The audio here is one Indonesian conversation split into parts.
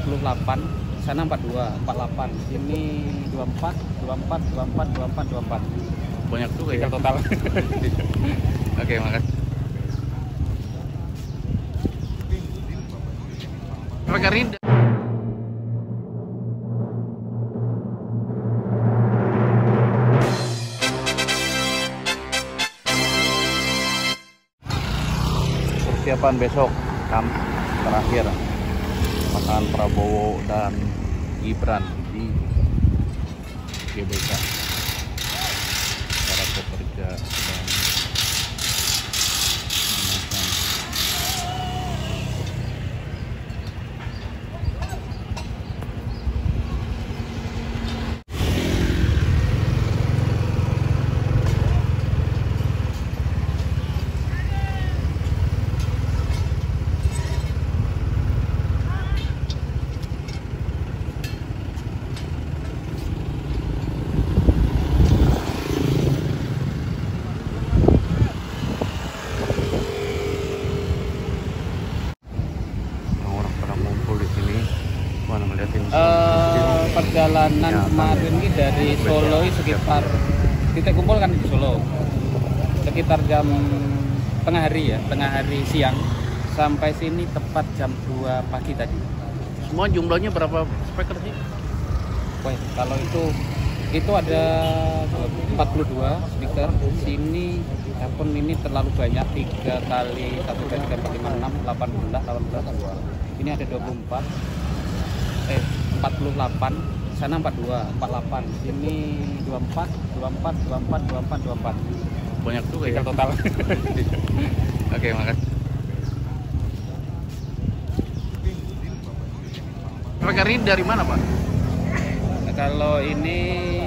48, sana 42, 48. Ini 24, 24, 24, 24, 24. Banyak juga ya total. Oke, makasih. Pakai rinda. Persiapan besok terakhir pasangan Prabowo dan Gibran di GBK. Para pekerja sedang memasang perjalanan ya, kemarin ini dari Solo sekitar titik kumpul kan di Solo sekitar jam tengah hari siang sampai sini tepat jam 2 pagi tadi. Semua jumlahnya berapa speaker sih? Wah, kalau itu ada 42 speaker. Sini akun ini terlalu banyak, 3 kali 1 kali 3 4 5 6 18. Ini ada 48, sana 42, 48. Ini 24, 24, 24, 24, 24. Banyak juga ya total. Oke, makasih. Pakai rinda dari mana, Pak? Nah, kalau ini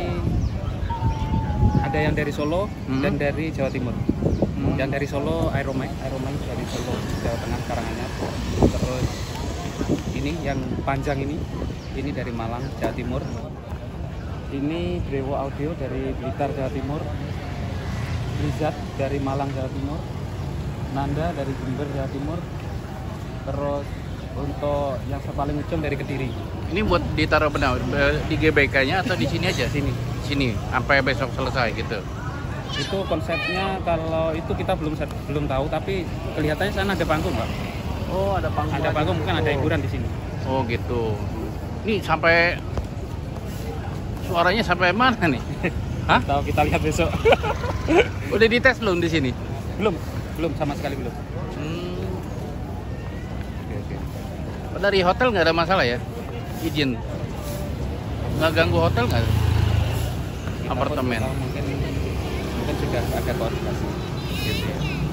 ada yang dari Solo dan dari Jawa Timur. Yang dari Solo Aeromai dari Solo Jawa Tengah Karanganyar. Terus ini yang panjang ini dari Malang Jawa Timur. Ini Brewo Audio dari Blitar Jawa Timur. Rizat dari Malang Jawa Timur. Nanda dari Jember Jawa Timur. Terus untuk yang paling ujung dari Kediri. Ini buat ditaruh benar di GBK-nya atau di sini aja? Sini sampai besok selesai gitu. Itu konsepnya, kalau itu kita belum tahu, tapi kelihatannya sana ada panggung, Pak. Oh, ada panggung. Ada panggung, bukan ada hiburan di sini. Oh, gitu. Ini sampai suaranya sampai mana nih? Hah? Tahu, kita lihat besok. Udah dites belum di sini? Belum sama sekali belum. Oke. Dari hotel nggak ada masalah ya? Izin nggak ganggu hotel nggak? Apartemen Mungkin sudah ada koordinasi. gitu ya.